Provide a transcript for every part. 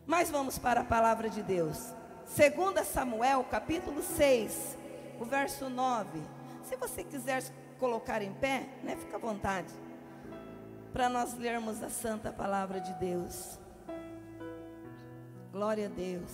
Mas vamos para a palavra de Deus. 2 Samuel, capítulo 6, o verso 9. Se você quiser colocar em pé, né, fica à vontade, para nós lermos a santa palavra de Deus. Glória a Deus.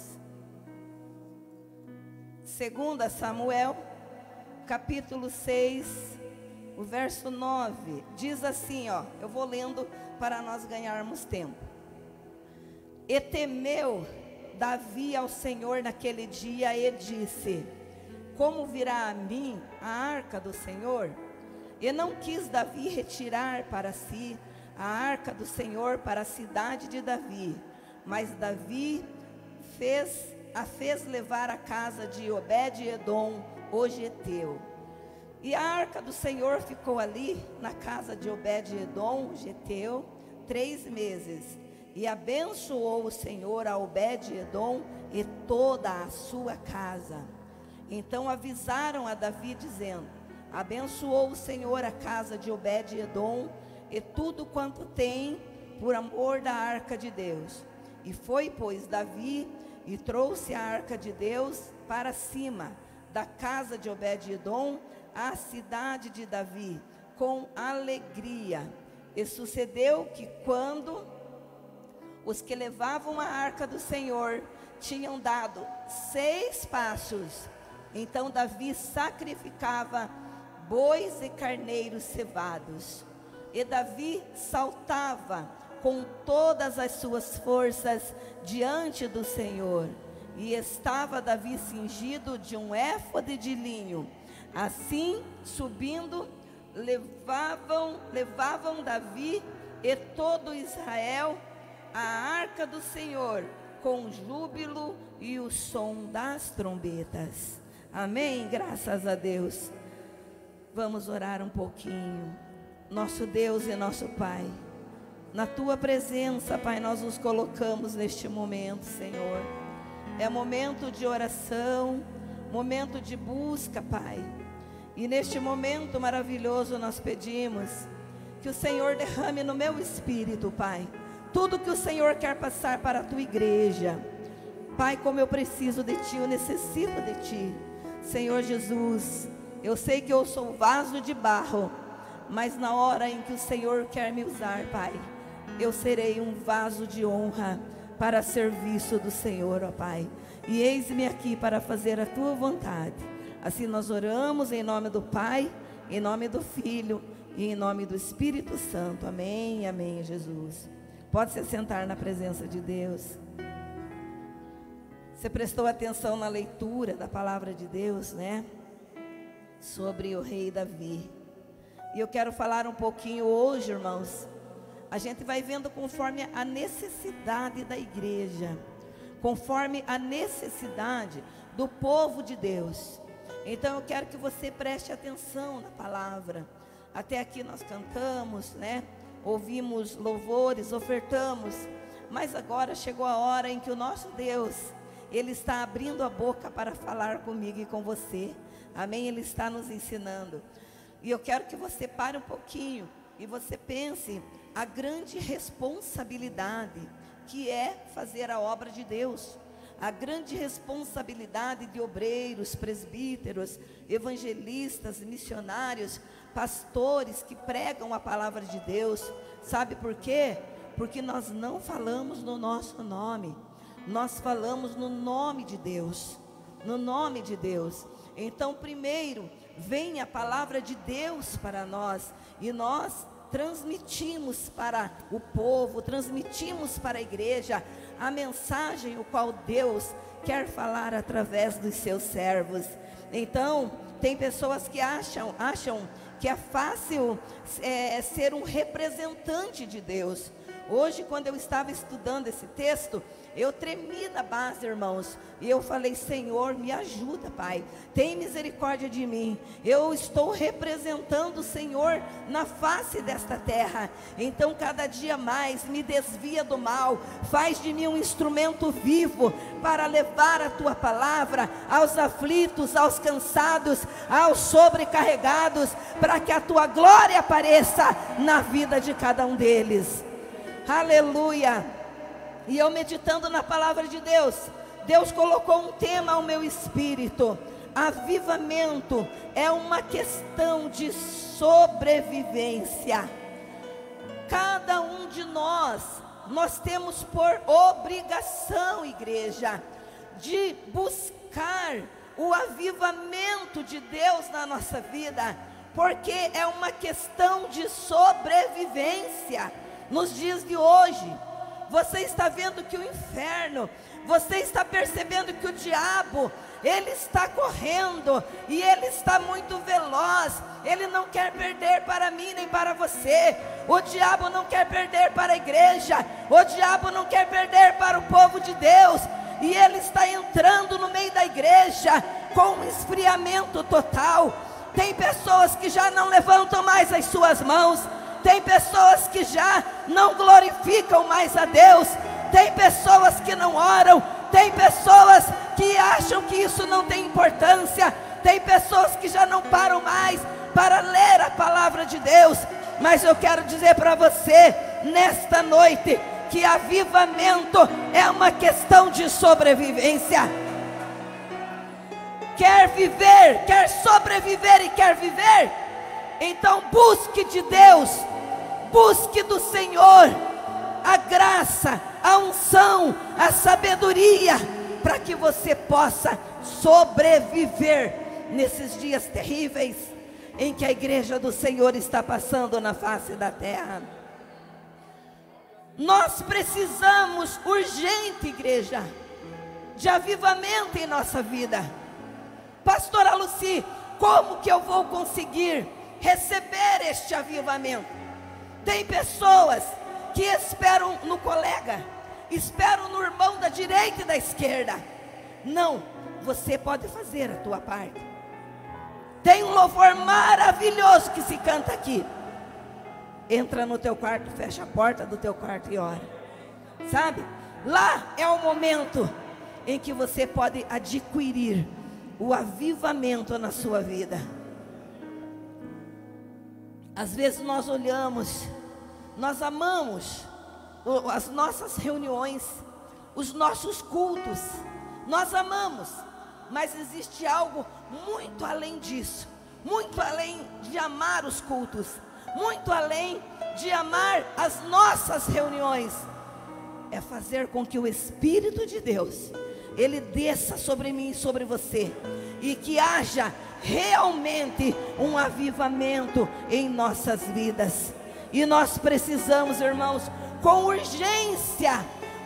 2 Samuel, capítulo 6, o verso 9. Diz assim, ó, eu vou lendo para nós ganharmos tempo. E temeu Davi ao Senhor naquele dia e disse: como virá a mim a arca do Senhor? E não quis Davi retirar para si a arca do Senhor para a cidade de Davi, mas Davi a fez levar à casa de Obed-edom, o geteu. E a arca do Senhor ficou ali na casa de Obed-edom, o geteu, 3 meses. E abençoou o Senhor a Obed-edom e toda a sua casa. Então avisaram a Davi, dizendo: abençoou o Senhor a casa de Obed-edom e tudo quanto tem, por amor da arca de Deus. E foi, pois, Davi e trouxe a arca de Deus para cima da casa de Obed-edom à cidade de Davi, com alegria. E sucedeu que quando os que levavam a arca do Senhor tinham dado 6 passos, então Davi sacrificava bois e carneiros cevados. E Davi saltava com todas as suas forças diante do Senhor. E estava Davi cingido de um éfode de linho. Assim, subindo, levavam Davi e todo Israel a arca do Senhor, com júbilo e o som das trombetas. Amém? Graças a Deus. Vamos orar um pouquinho. Nosso Deus e nosso Pai, na Tua presença, Pai, nós nos colocamos neste momento, Senhor. É momento de oração, momento de busca, Pai. E neste momento maravilhoso nós pedimos que o Senhor derrame no meu espírito, Pai, tudo que o Senhor quer passar para a Tua igreja. Pai, como eu preciso de Ti, eu necessito de Ti. Senhor Jesus, eu sei que eu sou vaso de barro, mas na hora em que o Senhor quer me usar, Pai, eu serei um vaso de honra para serviço do Senhor, ó Pai. E eis-me aqui para fazer a Tua vontade. Assim nós oramos em nome do Pai, em nome do Filho e em nome do Espírito Santo. Amém, amém, Jesus. Pode se sentar na presença de Deus. Você prestou atenção na leitura da palavra de Deus, né? Sobre o rei Davi. E eu quero falar um pouquinho hoje, irmãos. A gente vai vendo conforme a necessidade da igreja, conforme a necessidade do povo de Deus. Então eu quero que você preste atenção na palavra. Até aqui nós cantamos, né? Ouvimos louvores, ofertamos. Mas agora chegou a hora em que o nosso Deus, Ele está abrindo a boca para falar comigo e com você. Amém? Ele está nos ensinando. E eu quero que você pare um pouquinho e você pense a grande responsabilidade que é fazer a obra de Deus. A grande responsabilidade de obreiros, presbíteros, evangelistas, missionários, pastores que pregam a palavra de Deus. Sabe por quê? Porque nós não falamos no nosso nome, nós falamos no nome de Deus, no nome de Deus. Então primeiro vem a palavra de Deus para nós, e nós transmitimos para o povo, transmitimos para a igreja a mensagem o qual Deus quer falar através dos seus servos. Então tem pessoas que acham que é fácil ser um representante de Deus. Hoje, quando eu estava estudando esse texto, eu tremi na base, irmãos, e eu falei: Senhor, me ajuda, Pai, tem misericórdia de mim. Eu estou representando o Senhor na face desta terra. Então cada dia mais me desvia do mal, faz de mim um instrumento vivo para levar a Tua palavra aos aflitos, aos cansados, aos sobrecarregados, para que a Tua glória apareça na vida de cada um deles. Aleluia. E eu meditando na palavra de Deus, Deus colocou um tema ao meu espírito: avivamento é uma questão de sobrevivência. Cada um de nós temos por obrigação, igreja, de buscar o avivamento de Deus na nossa vida, porque é uma questão de sobrevivência. Nos dias de hoje, você está vendo que o inferno, você está percebendo que o diabo, ele está correndo, e ele está muito veloz. Ele não quer perder para mim nem para você. O diabo não quer perder para a igreja, o diabo não quer perder para o povo de Deus. E ele está entrando no meio da igreja com um esfriamento total. Tem pessoas que já não levantam mais as suas mãos, tem pessoas que já não glorificam mais a Deus, tem pessoas que não oram, tem pessoas que acham que isso não tem importância, tem pessoas que já não param mais para ler a palavra de Deus. Mas eu quero dizer para você nesta noite que avivamento é uma questão de sobrevivência. Quer viver, quer sobreviver e quer viver? Então busque de Deus, busque do Senhor a graça, a unção, a sabedoria, para que você possa sobreviver nesses dias terríveis em que a igreja do Senhor está passando na face da terra. Nós precisamos urgente, igreja, de avivamento em nossa vida. Pastora Lucy, como que eu vou conseguir receber este avivamento? Tem pessoas que esperam no colega, esperam no irmão da direita e da esquerda. Não, você pode fazer a tua parte. Tem um louvor maravilhoso que se canta aqui. Entra no teu quarto, fecha a porta do teu quarto e ora. Sabe? Lá é o momento em que você pode adquirir o avivamento na sua vida. Às vezes nós olhamos, nós amamos as nossas reuniões, os nossos cultos, nós amamos, mas existe algo muito além disso, muito além de amar os cultos, muito além de amar as nossas reuniões, é fazer com que o Espírito de Deus, ele desça sobre mim e sobre você, e que haja realmente um avivamento em nossas vidas. E nós precisamos, irmãos, com urgência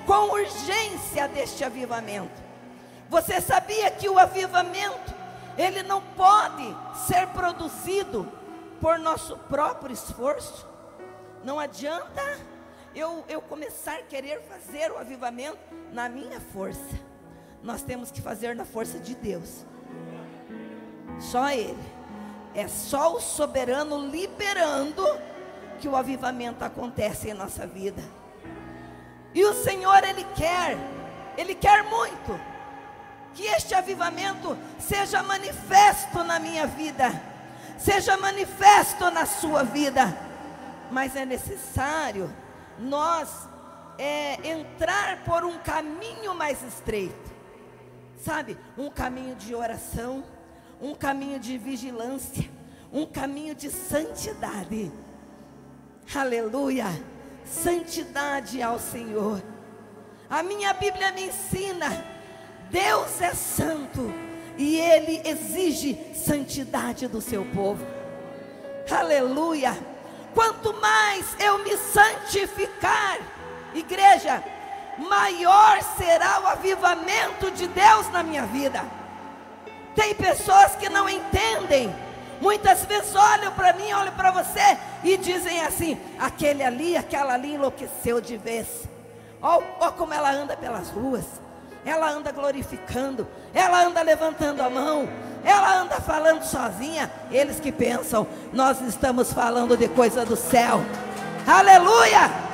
deste avivamento. Você sabia que o avivamento, ele não pode ser produzido por nosso próprio esforço? Não adianta eu começar a querer fazer o avivamento na minha força. Nós temos que fazer na força de Deus. Só Ele. É só o soberano liberando que o avivamento acontece em nossa vida. E o Senhor, Ele quer muito que este avivamento seja manifesto na minha vida, seja manifesto na sua vida. Mas é necessário nós entrar por um caminho mais estreito. Sabe, um caminho de oração, um caminho de vigilância, um caminho de santidade. Aleluia, santidade ao Senhor. A minha Bíblia me ensina, Deus é santo e Ele exige santidade do seu povo. Aleluia. Quanto mais eu me santificar, igreja, maior será o avivamento de Deus na minha vida. Tem pessoas que não entendem, muitas vezes olham para mim, olham para você e dizem assim: aquela ali enlouqueceu de vez. Ó como ela anda pelas ruas, ela anda glorificando, ela anda levantando a mão, ela anda falando sozinha. Eles que pensam, nós estamos falando de coisa do céu. Aleluia.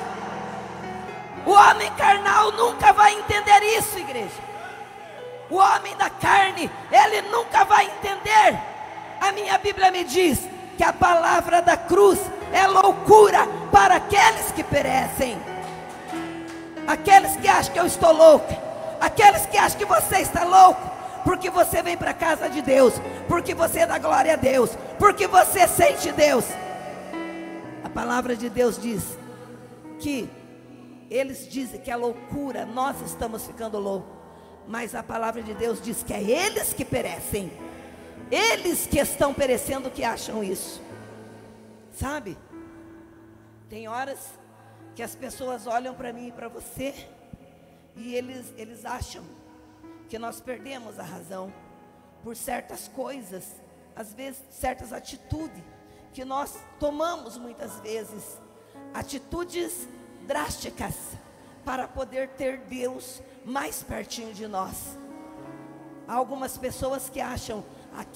O homem carnal nunca vai entender isso, igreja. O homem da carne, ele nunca vai entender. A minha Bíblia me diz que a palavra da cruz é loucura para aqueles que perecem. Aqueles que acham que eu estou louca, aqueles que acham que você está louco, porque você vem para a casa de Deus, porque você dá glória a Deus, porque você sente Deus. A palavra de Deus diz que eles dizem que é loucura, nós estamos ficando loucos, mas a palavra de Deus diz que é eles que perecem, eles que estão perecendo que acham isso. Sabe, tem horas que as pessoas olham para mim e para você, e eles acham que nós perdemos a razão por certas coisas, às vezes certas atitudes que nós tomamos muitas vezes, atitudes drásticas para poder ter Deus mais pertinho de nós. Há algumas pessoas que acham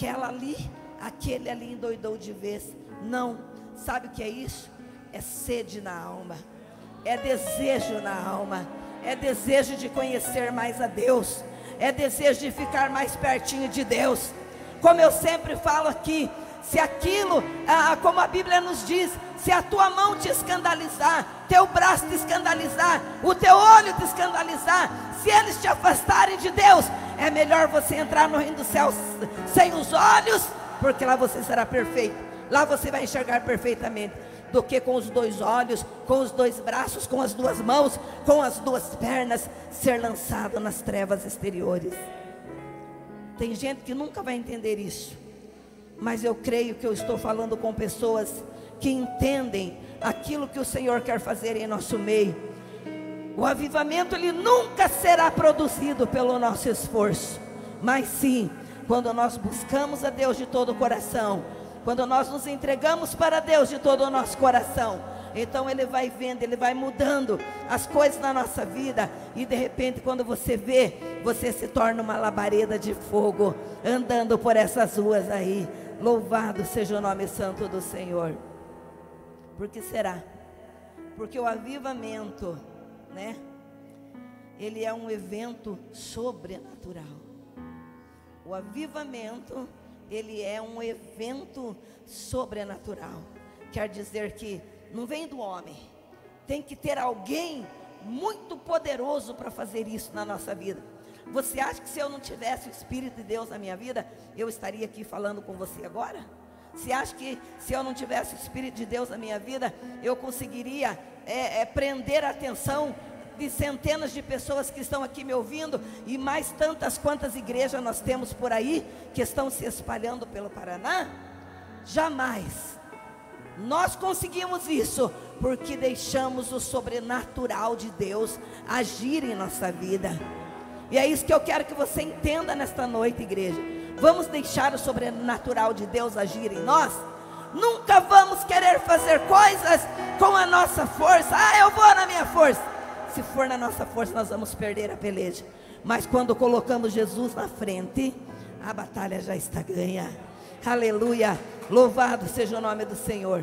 aquele ali endoidou de vez. Não, sabe o que é isso? É sede na alma, é desejo na alma, é desejo de conhecer mais a Deus, é desejo de ficar mais pertinho de Deus. Como eu sempre falo aqui, se aquilo, como a Bíblia nos diz, se a tua mão te escandalizar, teu braço te escandalizar, o teu olho te escandalizar, se eles te afastarem de Deus, é melhor você entrar no reino dos céus sem os olhos, porque lá você será perfeito, lá você vai enxergar perfeitamente, do que com os dois olhos, com os dois braços, com as duas mãos, com as duas pernas, ser lançado nas trevas exteriores. Tem gente que nunca vai entender isso, mas eu creio que eu estou falando com pessoas que entendem aquilo que o Senhor quer fazer em nosso meio. O avivamento, ele nunca será produzido pelo nosso esforço, mas sim, quando nós buscamos a Deus de todo o coração, quando nós nos entregamos para Deus de todo o nosso coração, então Ele vai vendo, Ele vai mudando as coisas na nossa vida, e de repente quando você vê, você se torna uma labareda de fogo, andando por essas ruas aí. Louvado seja o nome santo do Senhor. Por que será? Porque o avivamento, né? Ele é um evento sobrenatural. O avivamento, ele é um evento sobrenatural. Quer dizer que não vem do homem, tem que ter alguém muito poderoso para fazer isso na nossa vida. Você acha que se eu não tivesse o Espírito de Deus na minha vida, eu estaria aqui falando com você agora? Você acha que se eu não tivesse o Espírito de Deus na minha vida, eu conseguiria prender a atenção de centenas de pessoas que estão aqui me ouvindo, e mais tantas quantas igrejas nós temos por aí, que estão se espalhando pelo Paraná? Jamais. Nós conseguimos isso, porque deixamos o sobrenatural de Deus agir em nossa vida. E é isso que eu quero que você entenda nesta noite, igreja. Vamos deixar o sobrenatural de Deus agir em nós? Nunca vamos querer fazer coisas com a nossa força. Eu vou na minha força. Se for na nossa força, nós vamos perder a peleja. Mas quando colocamos Jesus na frente, a batalha já está ganha. Aleluia, louvado seja o nome do Senhor.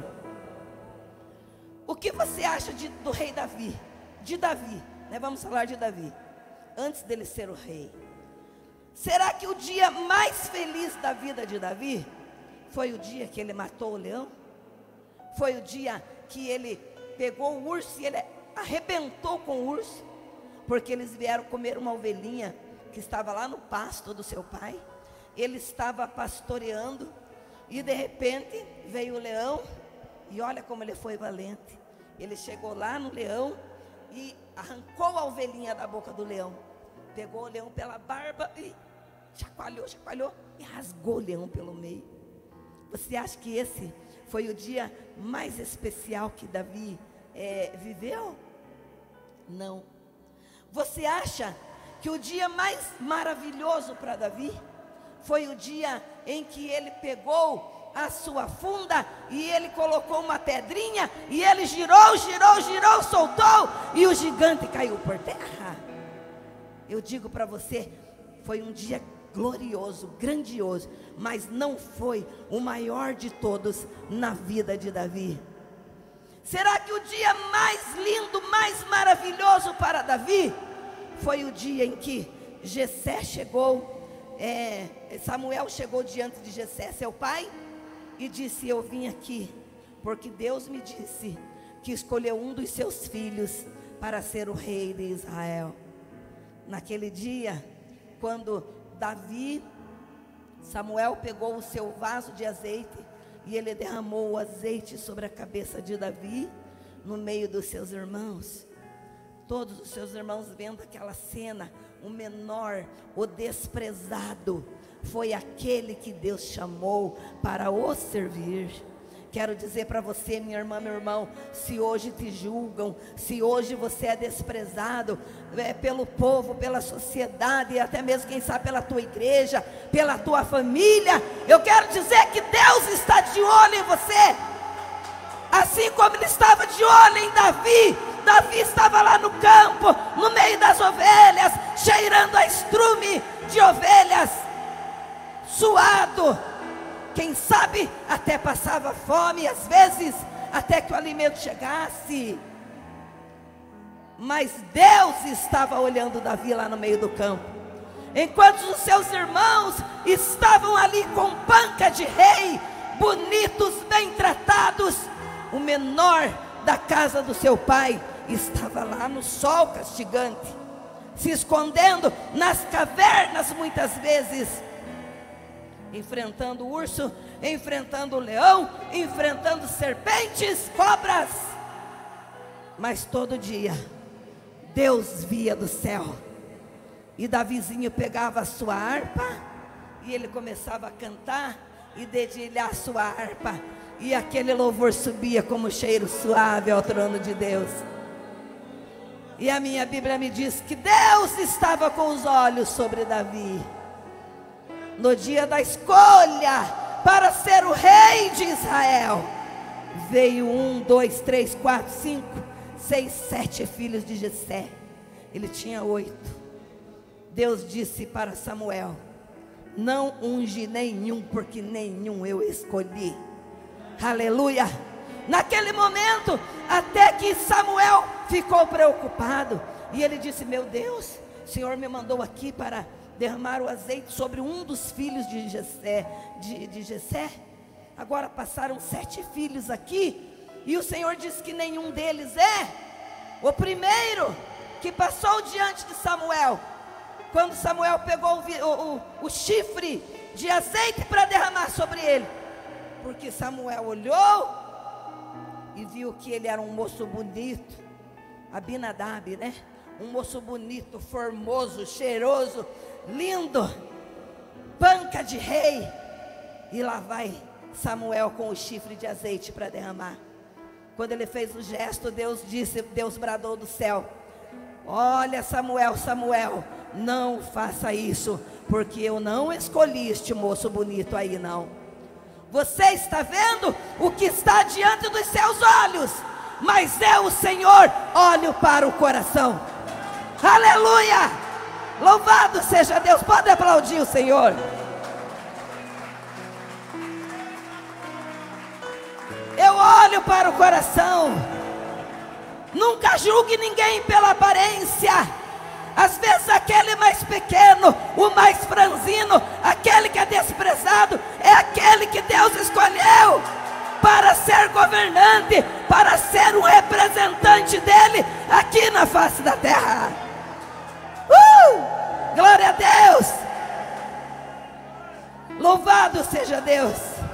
O que você acha do rei Davi? De Davi, né? Vamos falar de Davi, antes dele ser o rei. Será que o dia mais feliz da vida de Davi foi o dia que ele matou o leão? Foi o dia que ele pegou o urso e ele arrebentou com o urso, porque eles vieram comer uma ovelhinha que estava lá no pasto do seu pai. Ele estava pastoreando e de repente veio o leão, e olha como ele foi valente. Ele chegou lá no leão e arrancou a ovelhinha da boca do leão, pegou o leão pela barba e chacoalhou e rasgou o leão pelo meio. Você acha que esse foi o dia mais especial que Davi viveu? Não. Você acha que o dia mais maravilhoso para Davi foi o dia em que ele pegou a sua funda e ele colocou uma pedrinha e ele girou, soltou e o gigante caiu por terra? Eu digo para você, foi um dia glorioso, grandioso, mas não foi o maior de todos na vida de Davi. Será que o dia mais lindo, mais maravilhoso para Davi foi o dia em que Jessé chegou, Samuel chegou diante de Jessé, seu pai, e disse: eu vim aqui porque Deus me disse que escolheu um dos seus filhos para ser o rei de Israel. Naquele dia, quando Samuel pegou o seu vaso de azeite e ele derramou o azeite sobre a cabeça de Davi, no meio dos seus irmãos. Todos os seus irmãos vendo aquela cena, o menor, o desprezado, foi aquele que Deus chamou para o servir. Quero dizer para você, minha irmã, meu irmão, se hoje te julgam, se hoje você é desprezado pelo povo, pela sociedade, e até mesmo, quem sabe, pela tua igreja, pela tua família, eu quero dizer que Deus está de olho em você, assim como Ele estava de olho em Davi. Davi estava lá no campo, no meio das ovelhas, cheirando a estrume de ovelhas, suado, quem sabe até passava fome, às vezes até que o alimento chegasse, mas Deus estava olhando Davi lá no meio do campo, enquanto os seus irmãos estavam ali com panca de rei, bonitos, bem tratados. O menor da casa do seu pai estava lá no sol castigante, se escondendo nas cavernas, muitas vezes enfrentando o urso, enfrentando o leão, enfrentando serpentes, cobras. Mas todo dia Deus via do céu, e Davizinho pegava a sua harpa e ele começava a cantar e dedilhar a sua harpa, e aquele louvor subia como cheiro suave ao trono de Deus. E a minha Bíblia me diz que Deus estava com os olhos sobre Davi. No dia da escolha para ser o rei de Israel, veio 1, 2, 3, 4, 5, 6, 7 filhos de Jessé. Ele tinha 8. Deus disse para Samuel: não unge nenhum, porque nenhum eu escolhi. Aleluia. Naquele momento, até que Samuel ficou preocupado, e ele disse: meu Deus, o Senhor me mandou aqui para derramar o azeite sobre um dos filhos de Jessé. Agora passaram 7 filhos aqui, e o Senhor disse que nenhum deles é. O primeiro que passou diante de Samuel, quando Samuel pegou o chifre de azeite para derramar sobre ele, porque Samuel olhou e viu que ele era um moço bonito, Abinadab, né? Um moço bonito, formoso, cheiroso, lindo, panca de rei. E lá vai Samuel com o chifre de azeite para derramar. Quando ele fez o gesto, Deus bradou do céu: olha, Samuel, Samuel, não faça isso, porque eu não escolhi este moço bonito aí, não. Você está vendo o que está diante dos seus olhos, mas eu, o Senhor, olho para o coração. Aleluia! Louvado seja Deus. Pode aplaudir o Senhor. Eu olho para o coração. Nunca julgue ninguém pela aparência. Às vezes aquele mais pequeno, o mais franzino, aquele que é desprezado, é aquele que Deus escolheu para ser governante, para ser um representante dele aqui na face da terra. Glória a Deus. Louvado seja Deus.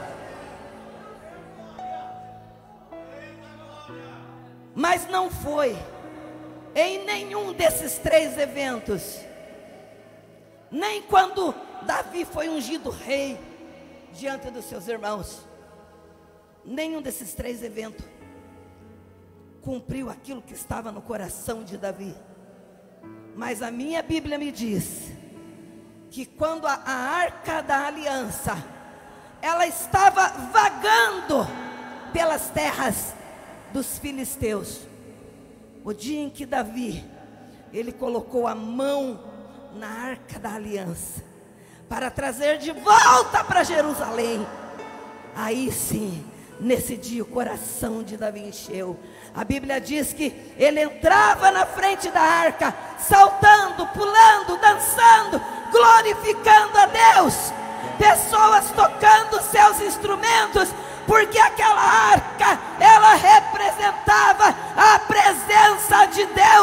Mas não foi em nenhum desses 3 eventos, nem quando Davi foi ungido rei diante dos seus irmãos, nenhum desses 3 eventos cumpriu aquilo que estava no coração de Davi. Mas a minha Bíblia me diz que quando a arca da aliança, ela estava vagando pelas terras dos filisteus, o dia em que Davi, ele colocou a mão na arca da aliança, para trazer de volta para Jerusalém, aí sim, nesse dia o coração de Davi encheu. A Bíblia diz que ele entrava na frente da arca, saltando, pulando, dançando, glorificando a Deus, pessoas tocando seus instrumentos, porque aquela arca, ela representava a presença de Deus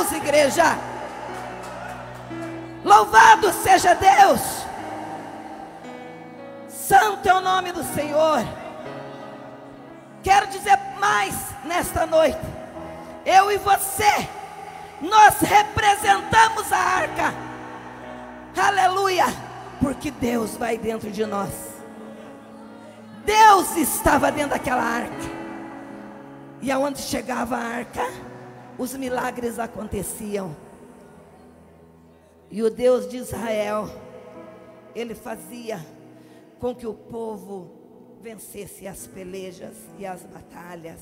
Louvado seja Deus. Santo é o nome do Senhor. Quero dizer mais nesta noite. Eu e você, nós representamos a arca. Aleluia. Porque Deus vai dentro de nós. Deus estava dentro daquela arca. E aonde chegava a arca, os milagres aconteciam. E o Deus de Israel, Ele fazia com que o povo vencesse as pelejas e as batalhas.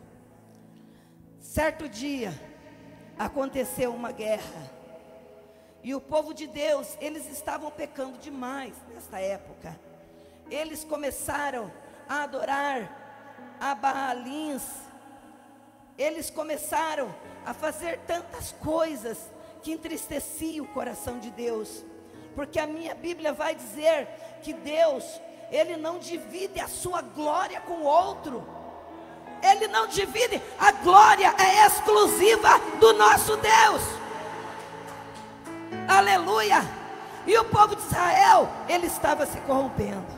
Certo dia, aconteceu uma guerra. E o povo de Deus, eles estavam pecando demais nesta época. Eles começaram a adorar a Baalins. Eles começaram a fazer tantas coisas que entristeciam o coração de Deus. Porque a minha Bíblia vai dizer que Deus, Ele não divide a sua glória com outro. Ele não divide, a glória é exclusiva do nosso Deus. Aleluia. E o povo de Israel, ele estava se corrompendo.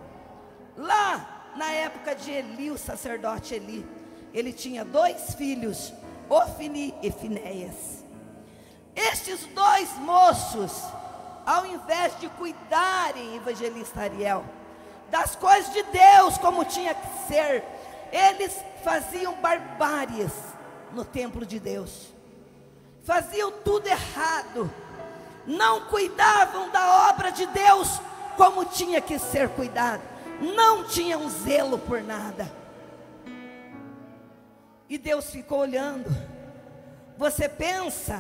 Lá na época de Eli, o sacerdote Eli, ele tinha 2 filhos, Ofni e Finéias. Estes 2 moços, ao invés de cuidarem, evangelista Ariel, das coisas de Deus como tinha que ser, eles faziam barbáries no templo de Deus. Faziam tudo errado. Não cuidavam da obra de Deus como tinha que ser cuidado. Não tinham zelo por nada. E Deus ficou olhando. Você pensa,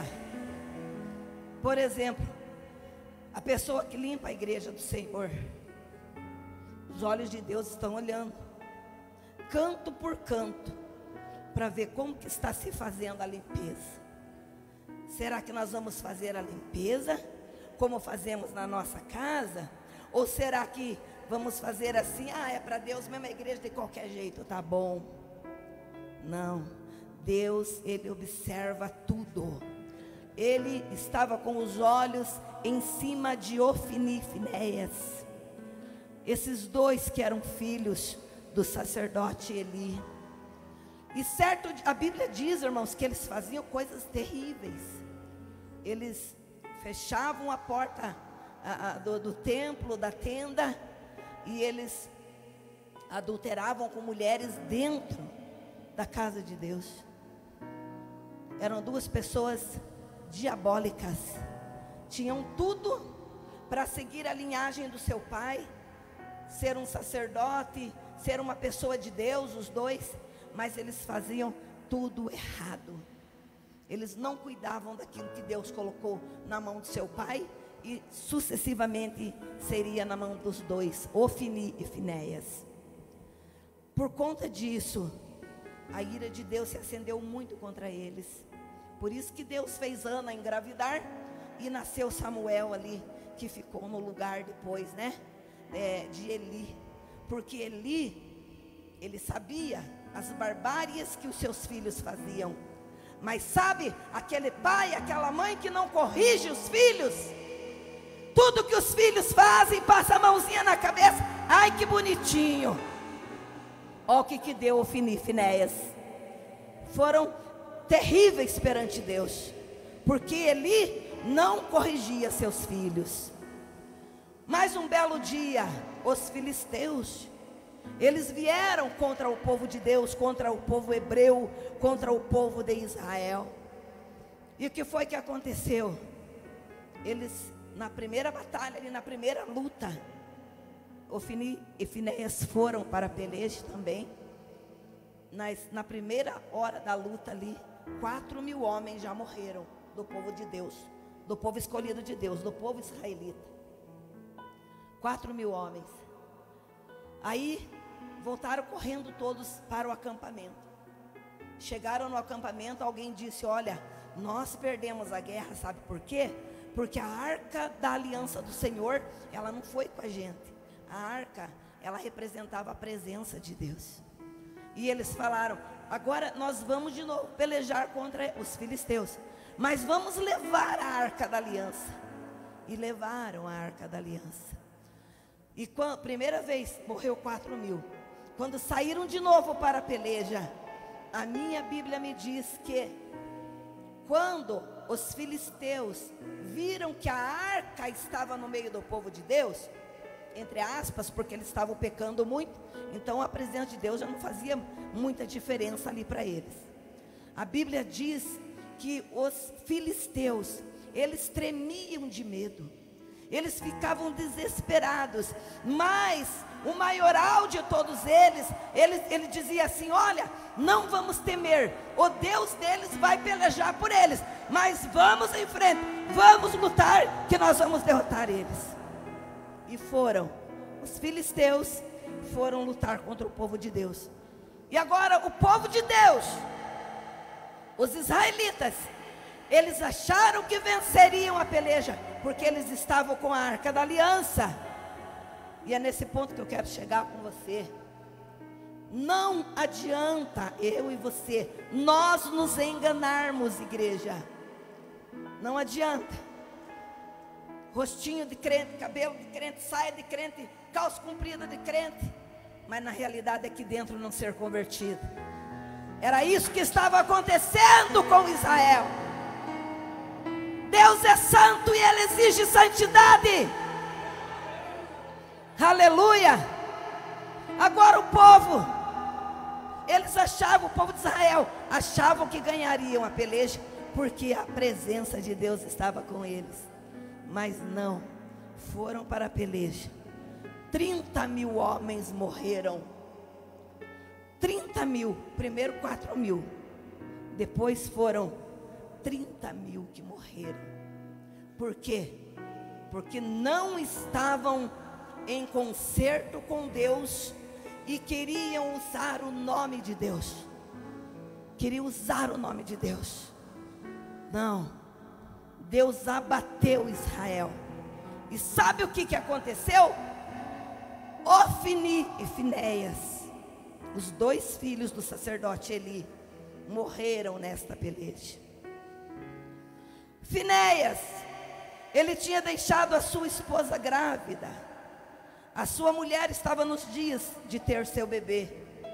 por exemplo, a pessoa que limpa a igreja do Senhor, os olhos de Deus estão olhando, canto por canto, para ver como que está se fazendo a limpeza. Será que nós vamos fazer a limpeza como fazemos na nossa casa? Ou será que vamos fazer assim, é para Deus mesmo, a igreja de qualquer jeito, tá bom? Não, Deus, Ele observa tudo. Ele estava com os olhos em cima de Ofni e Finéias. Esses 2 que eram filhos do sacerdote Eli. E certo, a Bíblia diz, irmãos, que eles faziam coisas terríveis. Eles fechavam a porta do templo, da tenda, e eles adulteravam com mulheres dentro da casa de Deus. Eram 2 pessoas diabólicas. Tinham tudo para seguir a linhagem do seu pai, ser um sacerdote, ser uma pessoa de Deus, os 2, mas eles faziam tudo errado. Eles não cuidavam daquilo que Deus colocou na mão do seu pai, e sucessivamente seria na mão dos 2, Ofni e Finéias. Por conta disso, a ira de Deus se acendeu muito contra eles. Por isso que Deus fez Ana engravidar, e nasceu Samuel ali, que ficou no lugar depois, de Eli. Porque Eli, ele sabia as barbáries que os seus filhos faziam. Mas sabe, aquele pai, aquela mãe que não corrige os filhos, tudo que os filhos fazem, passa a mãozinha na cabeça, ai que bonitinho. Olha o que deu Ofni e Finéias. Foram terríveis perante Deus, porque Eli não corrigia seus filhos. Mas um belo dia, os filisteus, eles vieram contra o povo de Deus, contra o povo hebreu, contra o povo de Israel. E o que foi que aconteceu? Eles, na primeira batalha, ali na primeira luta, Ofni e Finéias foram para peleja também. Na primeira hora da luta ali, 4.000 homens já morreram do povo de Deus, do povo escolhido de Deus, do povo israelita. 4.000 homens. Aí voltaram correndo todos para o acampamento. Chegaram no acampamento, alguém disse: olha, nós perdemos a guerra, sabe por quê? Porque a arca da aliança do Senhor, ela não foi com a gente. A arca, ela representava a presença de Deus. E eles falaram: agora nós vamos de novo pelejar contra os filisteus, mas vamos levar a arca da aliança. e levaram a arca da aliança. E quando, primeira vez morreu 4.000. Quando saíram de novo para a peleja, a minha Bíblia me diz que quando os filisteus viram que a arca estava no meio do povo de Deus, entre aspas, porque eles estavam pecando muito, então a presença de Deus já não fazia muita diferença ali para eles. A Bíblia diz que os filisteus, eles tremiam de medo, eles ficavam desesperados, mas o maioral de todos eles, ele dizia assim: olha, não vamos temer, o Deus deles vai pelejar por eles, mas vamos em frente, vamos lutar, que nós vamos derrotar eles. E foram, os filisteus foram lutar contra o povo de Deus. E agora o povo de Deus, os israelitas, eles acharam que venceriam a peleja, porque eles estavam com a arca da aliança. E é nesse ponto que eu quero chegar com você. Não adianta eu e você, nós nos enganarmos, igreja. Não adianta. Rostinho de crente, cabelo de crente, saia de crente, calça comprida de crente, mas na realidade aqui dentro não ser convertido. Era isso que estava acontecendo com Israel. Deus é santo e Ele exige santidade. Aleluia. Agora o povo, eles achavam, o povo de Israel, achavam que ganhariam a peleja, porque a presença de Deus estava com eles. Mas não, foram para a peleja. 30.000 homens morreram. 30.000, primeiro 4.000, depois foram 30.000 que morreram. Por quê? Porque não estavam em concerto com Deus e queriam usar o nome de Deus. Queriam usar o nome de Deus. Não, Deus abateu Israel. E sabe o que aconteceu? Ofni e Finéias, os dois filhos do sacerdote Eli, morreram nesta peleja. Finéias, ele tinha deixado a sua esposa grávida. A sua mulher estava nos dias de ter seu bebê.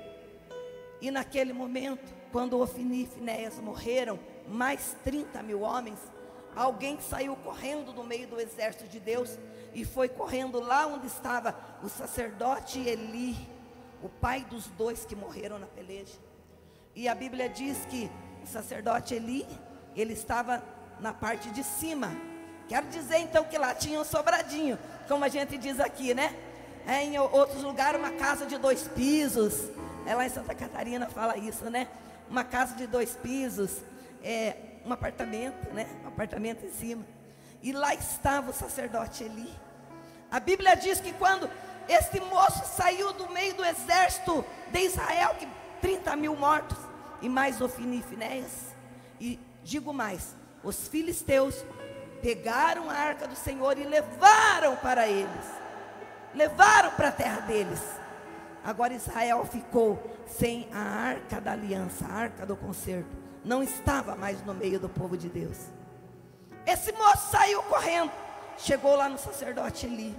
E naquele momento, quando Ofni e Finéias morreram, mais 30.000 homens, alguém saiu correndo do meio do exército de Deus e foi correndo lá onde estava o sacerdote Eli, o pai dos dois que morreram na peleja. E a Bíblia diz que o sacerdote Eli, ele estava na parte de cima. Quero dizer então que lá tinha um sobradinho, como a gente diz aqui, né? Em outros lugares, uma casa de 2 pisos. Lá em Santa Catarina fala isso, né? Uma casa de 2 pisos, um apartamento, né? Um apartamento em cima. E lá estava o sacerdote Eli. A Bíblia diz que quando este moço saiu do meio do exército de Israel, que 30.000 mortos, e mais Ofni e Finéias, e digo mais, os filisteus pegaram a arca do Senhor e levaram para eles, levaram para a terra deles. Agora Israel ficou sem a arca da aliança, a arca do concerto, não estava mais no meio do povo de Deus. Esse moço saiu correndo, chegou lá no sacerdote Eli,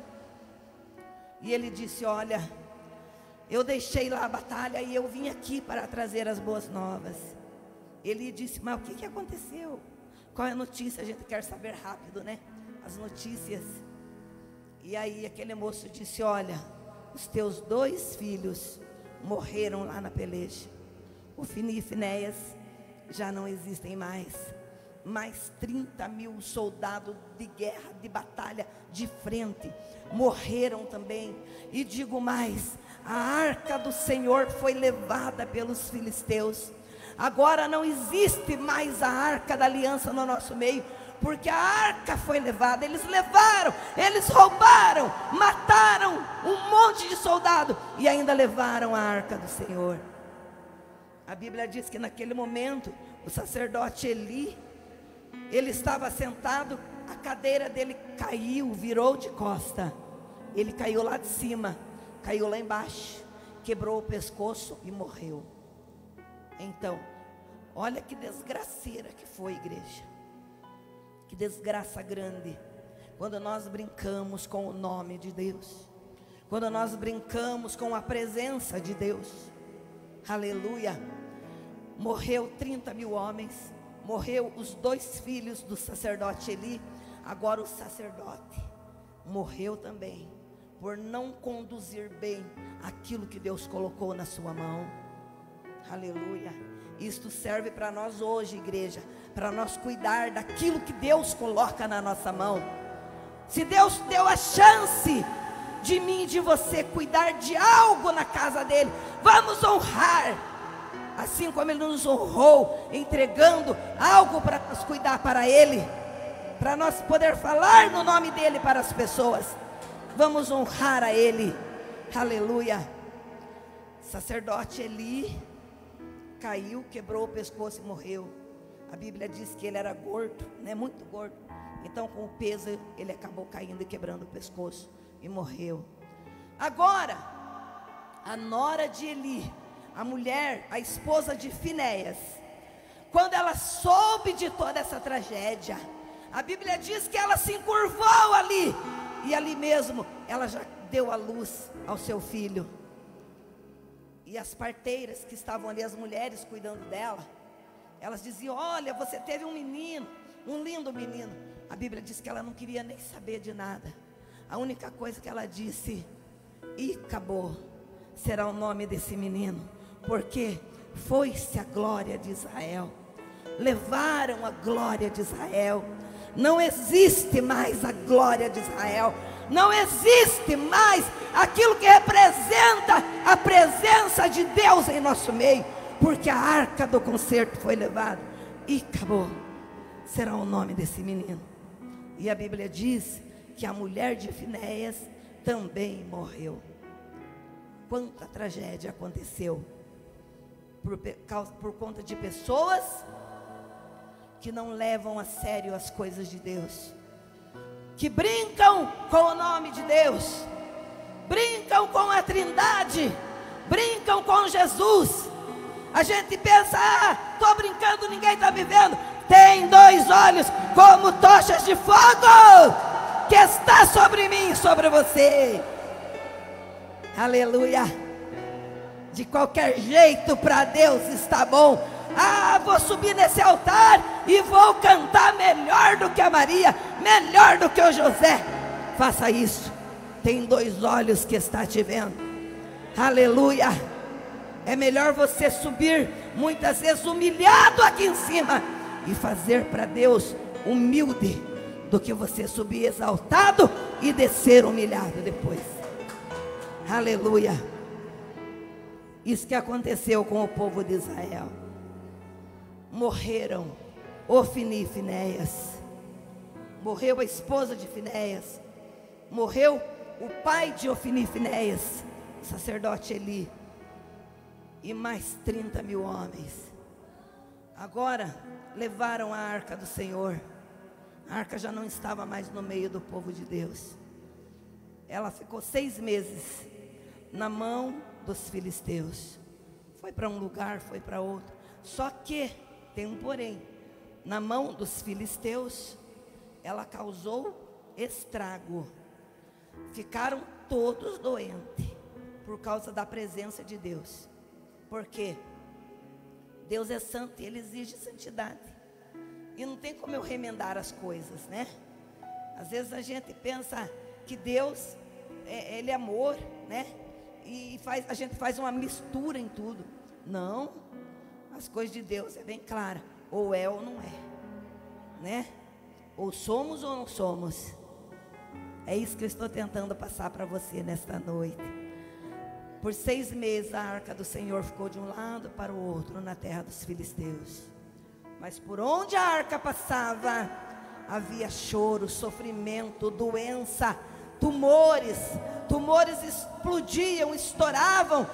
e ele disse: olha, eu deixei lá a batalha e eu vim aqui para trazer as boas novas. Ele disse: mas o que aconteceu? Qual é a notícia? A gente quer saber rápido, né? As notícias. E aí aquele moço disse: olha, os teus 2 filhos morreram lá na peleja. Ofni e Finéias já não existem mais. Mais 30.000 soldados de guerra, de batalha, de frente, morreram também. E digo mais, a arca do Senhor foi levada pelos filisteus. Agora não existe mais a arca da aliança no nosso meio, porque a arca foi levada. Eles levaram, eles roubaram, mataram um monte de soldado e ainda levaram a arca do Senhor. A Bíblia diz que naquele momento o sacerdote Eli, ele estava sentado, a cadeira dele caiu, virou de costa. Ele caiu lá de cima, caiu lá embaixo, quebrou o pescoço e morreu. Então, olha que desgraceira que foi, igreja. Que desgraça grande. quando nós brincamos com o nome de Deus, quando nós brincamos com a presença de Deus. Aleluia. Morreu 30.000 homens, morreu os 2 filhos do sacerdote Eli. Agora o sacerdote morreu também, por não conduzir bem aquilo que Deus colocou na sua mão. Aleluia. Isto serve para nós hoje, igreja, para nós cuidar daquilo que Deus coloca na nossa mão. Se Deus deu a chance de mim e de você cuidar de algo na casa dele, vamos honrar, assim como ele nos honrou, entregando algo para nós cuidar para ele, para nós poder falar no nome dele para as pessoas. Vamos honrar a ele. Aleluia. Sacerdote Eli caiu, quebrou o pescoço e morreu. A Bíblia diz que ele era gordo, né? Muito gordo. Então com o peso ele acabou caindo e quebrando o pescoço e morreu. Agora a nora de Eli, a mulher, a esposa de Finéias, quando ela soube de toda essa tragédia, a Bíblia diz que ela se encurvou ali, e ali mesmo ela já deu a luz ao seu filho. E as parteiras que estavam ali, as mulheres cuidando dela, elas diziam: olha, você teve um menino, um lindo menino. A Bíblia diz que ela não queria nem saber de nada. A única coisa que ela disse: Icabô será o nome desse menino, porque foi-se a glória de Israel. Levaram a glória de Israel. Não existe mais a glória de Israel. Não existe mais aquilo que representa a presença de Deus em nosso meio, porque a arca do concerto foi levada. Icabô será o nome desse menino. E a Bíblia diz que a mulher de Finéias também morreu. Quanta tragédia aconteceu por conta de pessoas que não levam a sério as coisas de Deus, que brincam com o nome de Deus, brincam com a Trindade, brincam com Jesus. A gente pensa: estou brincando, ninguém está me vendo. Tem 2 olhos como tochas de fogo que está sobre mim e sobre você. Aleluia. De qualquer jeito, para Deus está bom. Vou subir nesse altar e vou cantar melhor do que a Maria, melhor do que o José. Faça isso. Tem 2 olhos que está te vendo. Aleluia. É melhor você subir muitas vezes humilhado aqui em cima e fazer para Deus humilde, do que você subir exaltado e descer humilhado depois. Aleluia. Isso que aconteceu com o povo de Israel. Morreram Ofni e Finéias, morreu a esposa de Finéias, morreu o pai de Ofni e Finéias, o sacerdote Eli, e mais 30.000 homens. Agora levaram a arca do Senhor. A arca já não estava mais no meio do povo de Deus. Ela ficou 6 meses na mão dos filisteus. Foi para um lugar, foi para outro. Só que tem um porém: na mão dos filisteus ela causou estrago. Ficaram todos doentes por causa da presença de Deus. Por quê? Deus é santo e Ele exige santidade. E não tem como eu remendar as coisas, né? Às vezes a gente pensa que Deus, Ele é amor, né? E a gente faz uma mistura em tudo. Não, as coisas de Deus é bem clara: ou é ou não é, né? Ou somos ou não somos. É isso que eu estou tentando passar para você nesta noite. Por 6 meses a arca do Senhor ficou de um lado para o outro na terra dos filisteus. Mas por onde a arca passava, havia choro, sofrimento, doença, tumores. Tumores explodiam, estouravam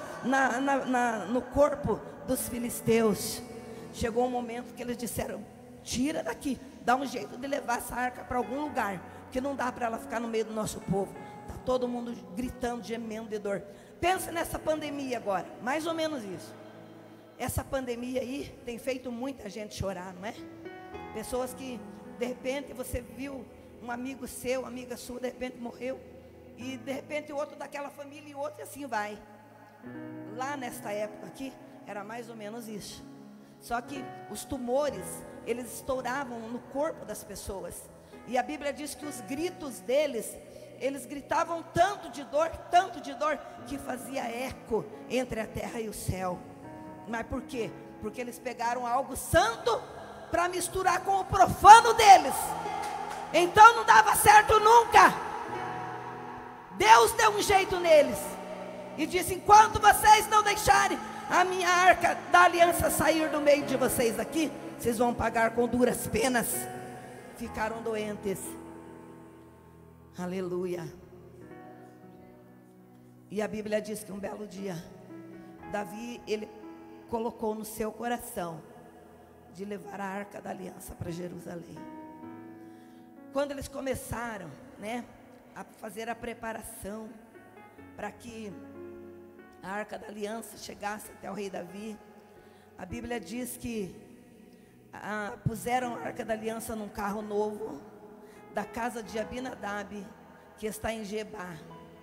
no corpo dos filisteus. Chegou um momento que eles disseram: tira daqui, dá um jeito de levar essa arca para algum lugar, que não dá para ela ficar no meio do nosso povo. Está todo mundo gritando, gemendo de dor. Pensa nessa pandemia agora, mais ou menos isso. Essa pandemia aí tem feito muita gente chorar, não é? Pessoas que de repente você viu um amigo seu, amiga sua, de repente morreu, e de repente o outro daquela família e outro, e assim vai. Lá nesta época aqui, era mais ou menos isso. Só que os tumores, eles estouravam no corpo das pessoas. E a Bíblia diz que os gritos deles, eles gritavam tanto de dor, que fazia eco entre a terra e o céu. Mas por quê? Porque eles pegaram algo santo para misturar com o profano deles. Então não dava certo nunca. Deus deu um jeito neles e disse: enquanto vocês não deixarem a minha arca da aliança sair do meio de vocês aqui, vocês vão pagar com duras penas. Ficaram doentes. Aleluia. E a Bíblia diz que um belo dia, Davi, ele colocou no seu coração de levar a arca da aliança para Jerusalém. Quando eles começaram, né, a fazer a preparação para que a arca da aliança chegasse até o rei Davi, a Bíblia diz que puseram a arca da aliança num carro novo da casa de Abinadab, que está em Gebá.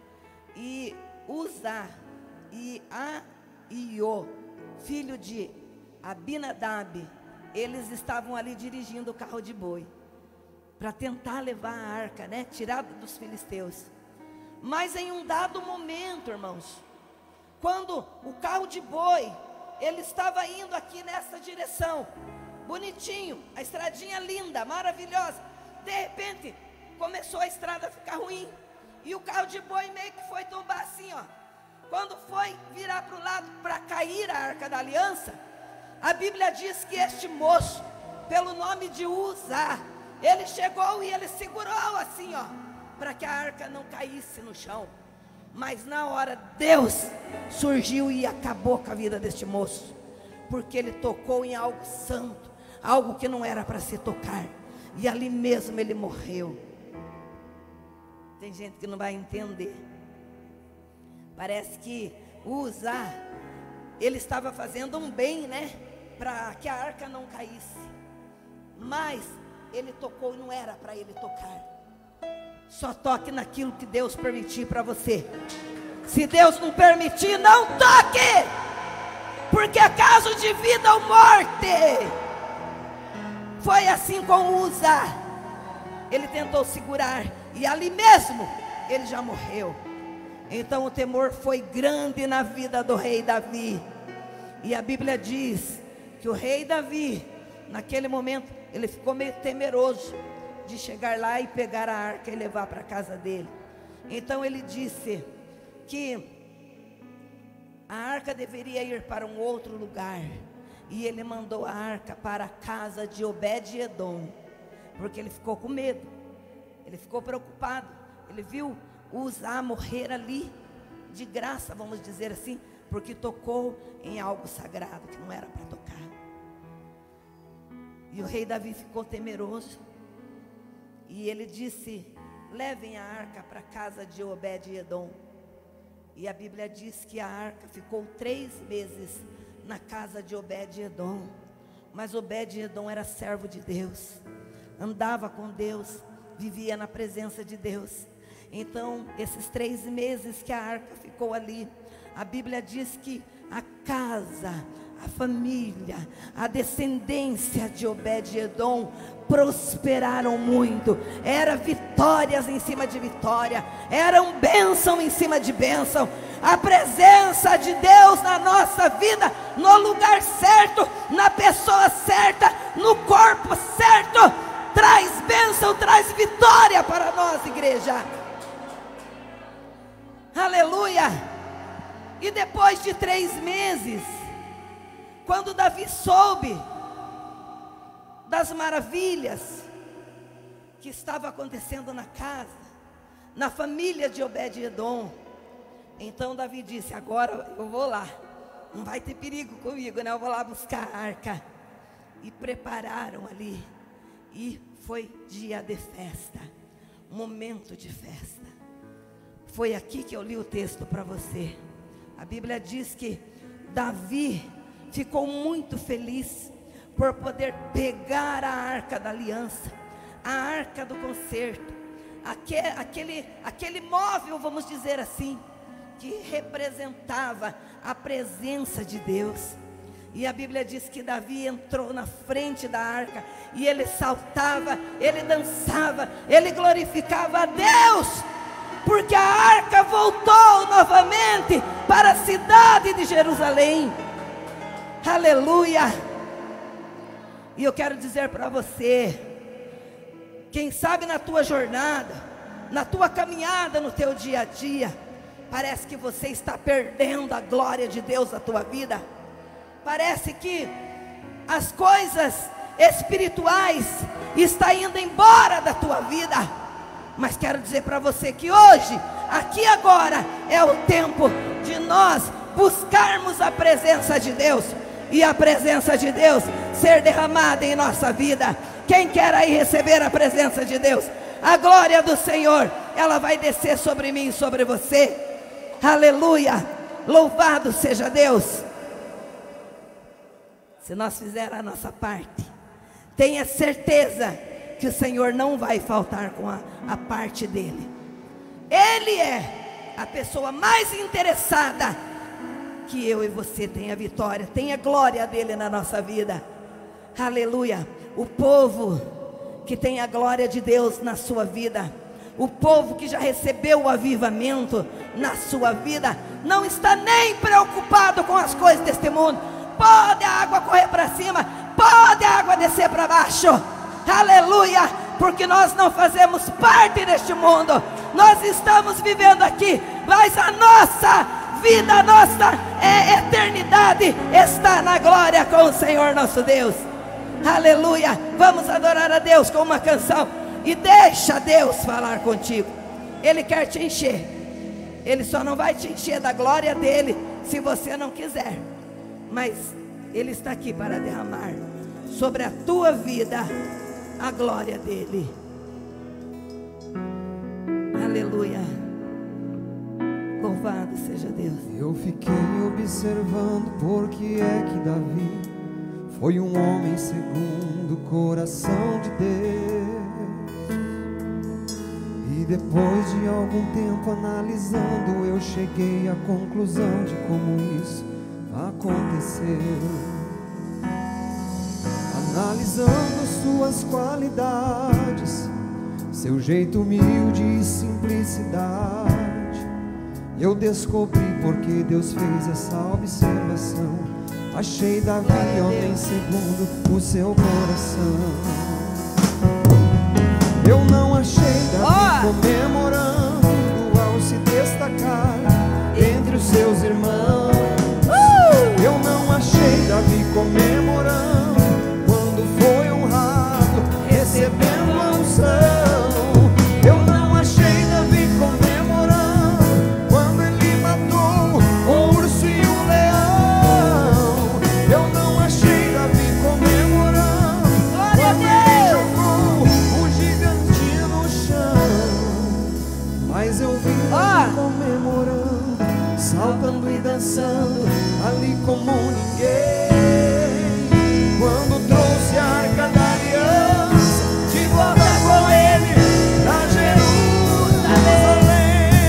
E Uzá e Aiô, filho de Abinadab, eles estavam ali dirigindo o carro de boi para tentar levar a arca, né, tirada dos filisteus. Mas em um dado momento, irmãos, quando o carro de boi, ele estava indo aqui nessa direção, bonitinho, a estradinha linda, maravilhosa. De repente, começou a estrada a ficar ruim, e o carro de boi meio que foi tombar assim, ó. Quando foi virar para o lado para cair a arca da aliança, a Bíblia diz que este moço, pelo nome de Uzá, ele chegou e ele segurou assim, ó, para que a arca não caísse no chão. Mas na hora, Deus surgiu e acabou com a vida deste moço, porque ele tocou em algo santo, algo que não era para se tocar, e ali mesmo ele morreu. Tem gente que não vai entender. Parece que Uzá, ele estava fazendo um bem, né, para que a arca não caísse, mas ele tocou e não era para ele tocar. Só toque naquilo que Deus permitir para você. Se Deus não permitir, não toque, porque é caso de vida ou morte. Foi assim com Uzá. Ele tentou segurar, e ali mesmo ele já morreu. Então o temor foi grande na vida do rei Davi. E a Bíblia diz que o rei Davi, naquele momento, ele ficou meio temeroso de chegar lá e pegar a arca e levar para a casa dele. Então ele disse que a arca deveria ir para um outro lugar, e ele mandou a arca para a casa de Obed-edom, porque ele ficou com medo, ele ficou preocupado. Ele viu Uzá morrer ali de graça, vamos dizer assim, porque tocou em algo sagrado que não era para tocar. E o rei Davi ficou temeroso, e ele disse: levem a arca para a casa de Obed-edom. E a Bíblia diz que a arca ficou 3 meses na casa de Obed-edom. Mas Obed-edom era servo de Deus, andava com Deus, vivia na presença de Deus. Então, esses 3 meses que a arca ficou ali, a Bíblia diz que a casa, a família, a descendência de Obed-edom prosperaram muito. Era vitórias em cima de vitória, eram bênção em cima de bênção. A presença de Deus na nossa vida, no lugar certo, na pessoa certa, no corpo certo, traz bênção, traz vitória para nós, igreja. Aleluia. E depois de 3 meses, quando Davi soube das maravilhas que estava acontecendo na casa, na família de Obed-edom, então Davi disse: agora eu vou lá, não vai ter perigo comigo, né? Eu vou lá buscar a arca. E prepararam ali, e foi dia de festa, momento de festa. Foi aqui que eu li o texto para você. A Bíblia diz que Davi ficou muito feliz por poder pegar a arca da aliança, a arca do concerto, aquele móvel, vamos dizer assim, que representava a presença de Deus. E a Bíblia diz que Davi entrou na frente da arca, e ele saltava, ele dançava, ele glorificava a Deus, porque a arca voltou novamente para a cidade de Jerusalém. Aleluia! E eu quero dizer para você, quem sabe na tua jornada, na tua caminhada, no teu dia a dia, parece que você está perdendo a glória de Deus na tua vida. Parece que as coisas espirituais estão indo embora da tua vida. Mas quero dizer para você que hoje, aqui agora, é o tempo de nós buscarmos a presença de Deus, e a presença de Deus ser derramada em nossa vida. Quem quer aí receber a presença de Deus? A glória do Senhor, ela vai descer sobre mim e sobre você. Aleluia, louvado seja Deus. Se nós fizermos a nossa parte, tenha certeza que o Senhor não vai faltar com a parte dele. Ele é a pessoa mais interessada que eu e você tenha vitória, tenha glória dele na nossa vida. Aleluia. O povo que tem a glória de Deus na sua vida, o povo que já recebeu o avivamento na sua vida, não está nem preocupado com as coisas deste mundo. Pode a água correr para cima, pode a água descer para baixo. Aleluia, porque nós não fazemos parte deste mundo. Nós estamos vivendo aqui, mas a nossa vida, a nossa eternidade está na glória com o Senhor nosso Deus. Aleluia. Vamos adorar a Deus com uma canção, e deixa Deus falar contigo. Ele quer te encher. Ele só não vai te encher da glória dele se você não quiser, mas ele está aqui para derramar sobre a tua vida a glória dele. Aleluia. Louvado seja Deus. Eu fiquei observando porque é que Davi foi um homem segundo o coração de Deus. E depois de algum tempo analisando, eu cheguei à conclusão de como isso aconteceu. Analisando suas qualidades, seu jeito humilde e simplicidade, eu descobri porque Deus fez essa observação. Achei Davi homem segundo o seu coração. Eu não achei Davi comemorando ao se destacar entre os seus irmãos. Eu não achei Davi comemorando quando foi honrado, recebendo a unção. Eu não achei Davi comemorando quando ele matou um urso e um leão. Eu não achei Davi comemorando quando ele jogou o gigante no chão. Mas eu vi Davi comemorando, saltando e dançando ali como ninguém, quando trouxe a arca da aliança de volta com ele pra Jerusalém.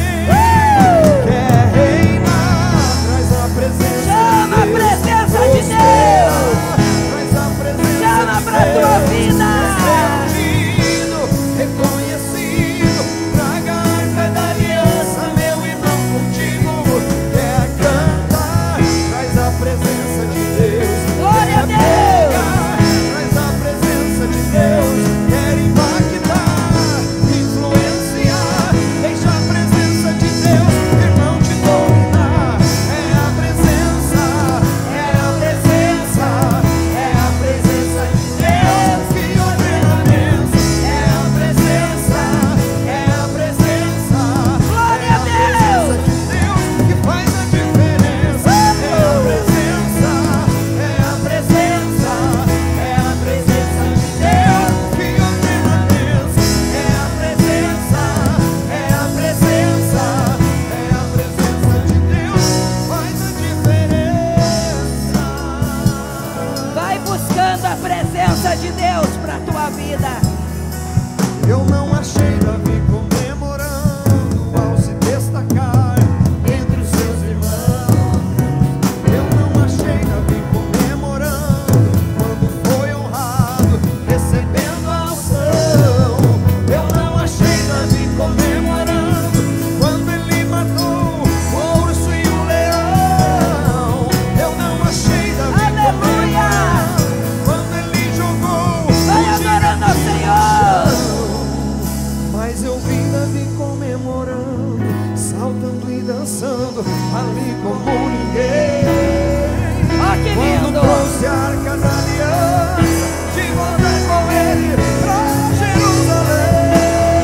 Quer reinar, traz a presença. Chama a presença de Deus. Traz a presença. Chama pra tua vida. Reconhecido, traga a arca da aliança, meu irmão contigo. Quer cantar, traz a presença de Deus. descansando ali como ninguém. Oh, que Quando lindo! trouxe a arca da aliança, de volta com ele pra Jerusalém.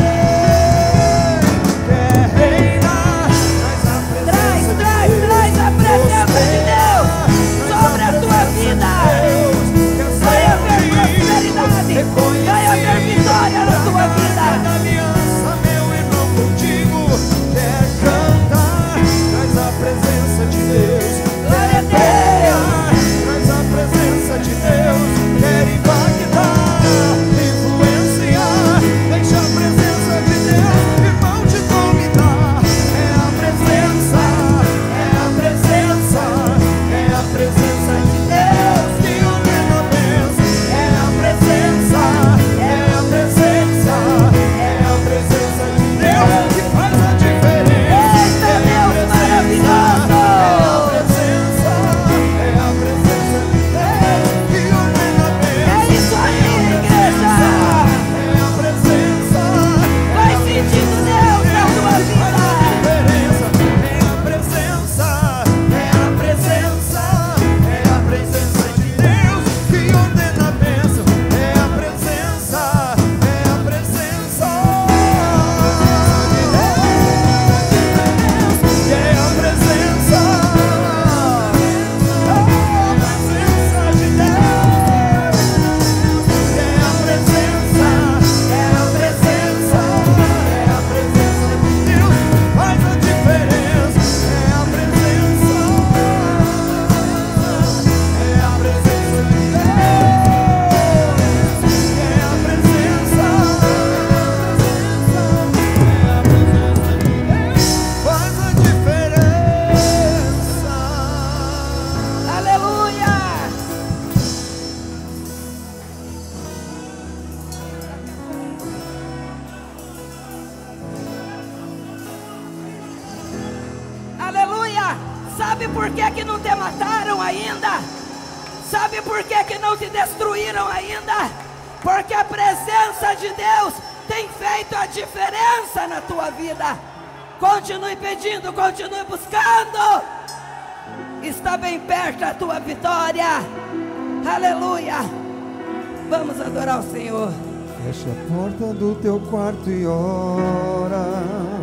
Quer reinar, traz a presença de Deus. Traz a presença de Deus sobre a tua vida. Venha ver prosperidade, venha ver vitória na tua vida. Aliança, meu irmão, contigo. Quer cantar, traz a presença de Deus. Glória a Deus. Traz a presença de Deus. Quer impactar, influenciar, deixa a presença de Deus, irmão, te dominar. É a presença, é a presença, é a presença de Deus que ordena a bênção. É a presença, é a presença, é a presença de Deus que faz a diferença. Eita, Deus maravilhoso! É a presença de Deus que ordena a bênção. É isso aí, igreja! É a presença, Vai sentindo Deus na tua vida! é a presença, é a presença, é a presença de Deus que ordena a bênção. É a presença, é a presença de Deus, que é a presença, é a presença de Deus, é a presença, é a presença, é a presença de Deus faz a diferença. É a presença, é a presença de Deus, é a presença, faz a diferença. Aleluia! Aleluia! Sabe por que não te mataram ainda? Sabe por que não te destruíram ainda? Porque a presença de Deus tem feito a diferença na tua vida. Continue pedindo, continue buscando. Está bem perto a tua vitória. Aleluia! Vamos adorar o Senhor. Fecha a porta do teu quarto e ora.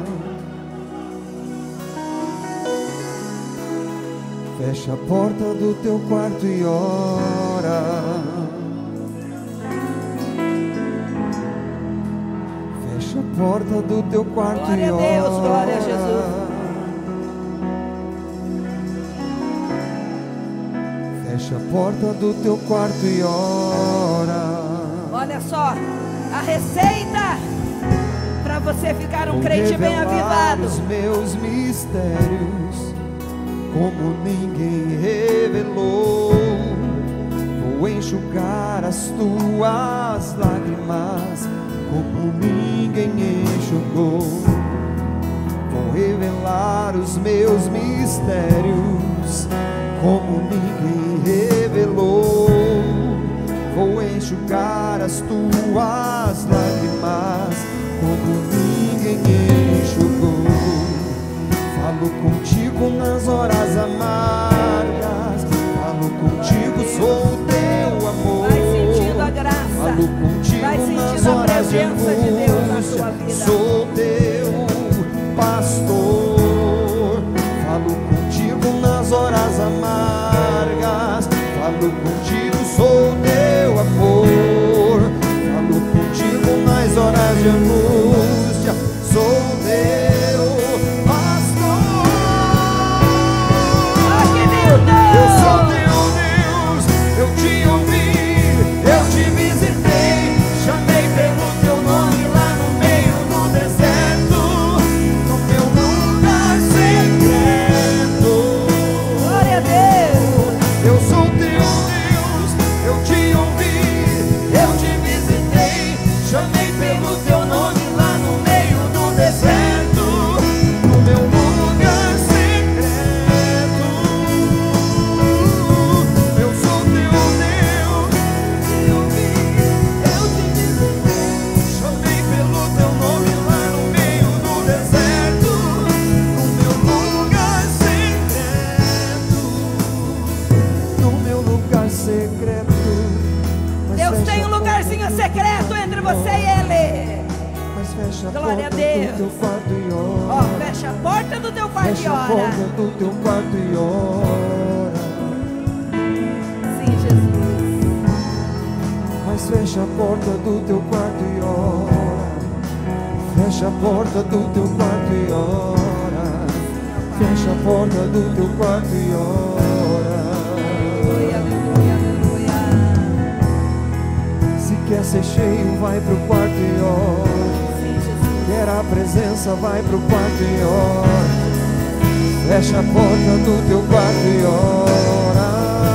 Fecha a porta do teu quarto e ora. Fecha a porta do teu quarto Glória e a ora. Deus, glória a Jesus. Fecha a porta do teu quarto e ora. Olha só, a receita para você ficar um Vou crente bem revelar avivado. os meus mistérios como ninguém revelou. Vou enxugar as tuas lágrimas como ninguém enxugou. Vou revelar os meus mistérios como ninguém revelou. Vou enxugar as tuas lágrimas como ninguém enxugou. Falo contigo nas horas amargas, falo contigo, sou o teu amor. Vai sentindo a graça, Falo contigo vai nas sentindo a horas de presença de Deus na angústia, tua vida. sou teu pastor. Falo contigo nas horas amargas, falo contigo, sou teu amor. Falo contigo nas horas de angústia, sou teu pastor. Ah, que lindo! Eu sou teu Deus, eu te ouvi, eu te visitei, chamei pelo teu nome lá no meio do deserto, no meu lugar secreto. Glória a Deus! Eu sou teu Deus, eu te ouvi, eu te visitei, chamei pelo teu nome porta do teu quarto e Fecha a ora. porta do teu quarto e ora. Sim, Jesus. Mas fecha a porta do teu quarto e ora. Fecha a porta do teu quarto e ora. Fecha a porta do teu quarto e ora. Aleluia, aleluia, aleluia. Se quer ser cheio, vai pro quarto e ora. Sim, Jesus. Quer a presença, vai pro quarto e ora. Fecha a porta do teu quarto e ora.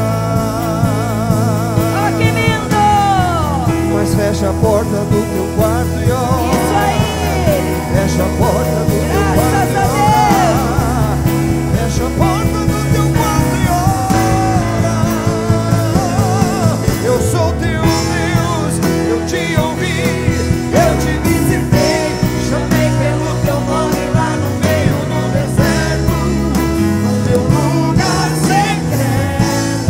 Oh, que lindo! Mas fecha a porta do teu quarto e ora. Isso aí! Fecha a porta do teu quarto Graças e a ora. Fecha a porta do teu quarto e ora. Eu sou teu Deus, eu te ouvi, eu te visitei, chamei pelo teu nome lá no meio do deserto, no teu lugar secreto.